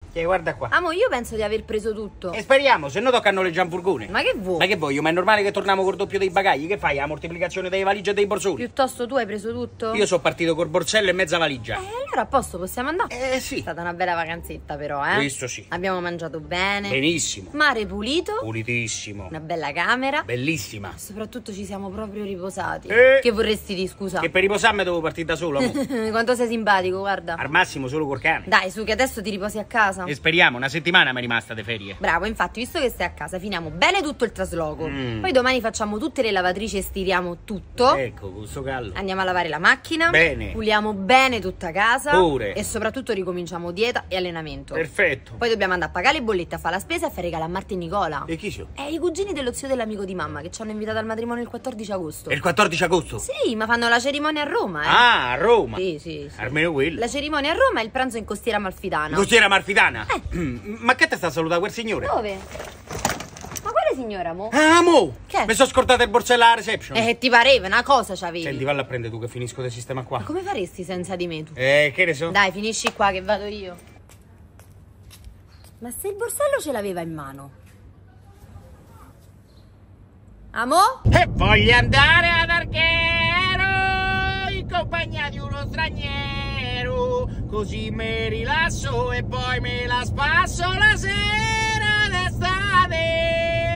Guarda qua. Amo, io penso di aver preso tutto. E speriamo, se no tocca a noleggiare un furgone. Ma che vuoi? Ma che voglio? Ma è normale che torniamo col doppio dei bagagli? Che fai? La moltiplicazione delle valigie e dei borsoni? Piuttosto tu hai preso tutto? Io sono partito col borsello e mezza valigia. Allora a posto, possiamo andare? Sì. È stata una bella vacanzetta però, Questo sì. Abbiamo mangiato bene. Benissimo. Mare pulito. Pulitissimo. Una bella camera. Bellissima. Soprattutto ci siamo proprio riposati. Che vorresti di scusa? Che per riposarmi devo partire da solo, mo. Quanto sei simpatico, guarda. Al massimo solo col cane. Dai, su che adesso ti riposi a casa. E speriamo, una settimana mi è rimasta di ferie. Bravo, infatti, visto che stai a casa, finiamo bene tutto il trasloco. Poi domani facciamo tutte le lavatrici e stiriamo tutto. Ecco, con sto callo. Andiamo a lavare la macchina. Bene. Puliamo bene tutta casa. Pure. E soprattutto ricominciamo dieta e allenamento. Perfetto. Poi dobbiamo andare a pagare le bollette, a fare la spesa e a fare regalo a Marta e Nicola. E chi sono? I cugini dello zio dell'amico di mamma che ci hanno invitato al matrimonio il 14 agosto. È il 14 agosto? Sì, ma fanno la cerimonia a Roma, Ah, a Roma. Sì. Almeno quello. La cerimonia a Roma e il pranzo in Costiera Amalfitana. Costiera Amalfitana? Ma che te sta a salutare quel signore? Dove? Ma quale signora, mo? Ah, mo! Che? Mi sono scordato il borsello alla reception. Ti pareva, una cosa c'avevi. Senti, valla a prendere tu che finisco del sistema qua. Ma come faresti senza di me tu? Che ne so? Dai, finisci qua che vado io. Ma se il borsello ce l'aveva in mano? Amo? E voglio andare ad Archero in compagnia di uno straniero, così mi rilasso e poi me la spasso la sera d'estate.